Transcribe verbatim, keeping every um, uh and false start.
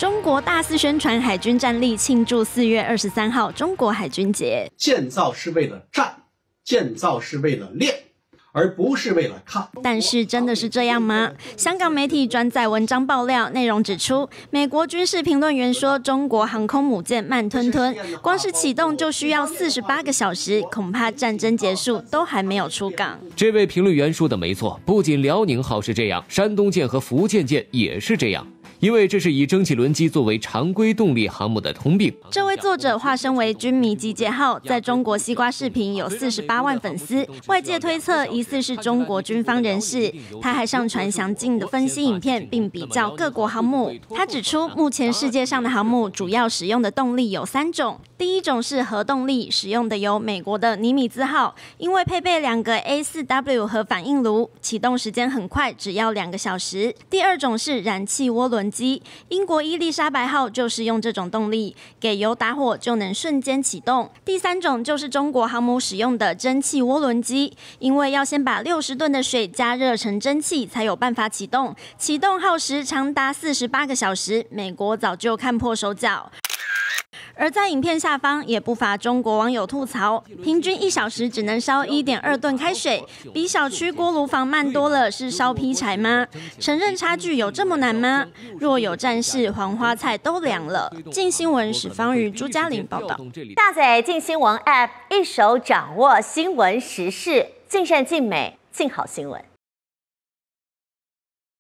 中国大肆宣传海军战力，庆祝四月二十三号中国海军节。 建造是为了战，建造是为了练，而不是为了看。 但是真的是这样吗？香港媒体转载文章爆料，内容指出，美国军事评论员说，中国航空母舰慢吞吞，光是启动就需要四十八个小时，恐怕战争结束都还没有出港。 这位评论员说的没错，不仅辽宁号是这样，山东舰和福建舰也是这样。因为这是以蒸汽轮机作为常规动力航母的通病。 这位作者化身为军迷集结号，在中国西瓜视频有四十八万粉丝，外界推测疑似是中国军方人士。他还上传详尽的分析影片，并比较各国航母。他指出，目前世界上的航母主要使用的动力有三种。第一种是核动力，使用的有美国的尼米兹号，因为配备两个 A 四 W 核反应炉，启动时间很快，只要两个小时。第二种是燃气涡轮机，英国伊丽莎白号就是用这种动力，给油打火就能瞬间启动。第三种就是中国航母使用的蒸汽涡轮机，因为要先把六十吨的水加热成蒸汽，才有办法启动，启动耗时长达四十八个小时，美国早就看破手脚。而在影片下方也不乏中国网友吐槽，平均一小时只能烧 一点二吨开水，比小区锅炉房慢多了，是烧劈柴吗？承认差距有这么难吗？若有战事，黄花菜都凉了。镜新闻史方瑜、朱嘉玲报道。 下载镜新闻 App， 一手掌握新闻时事，尽善尽美，尽好新闻。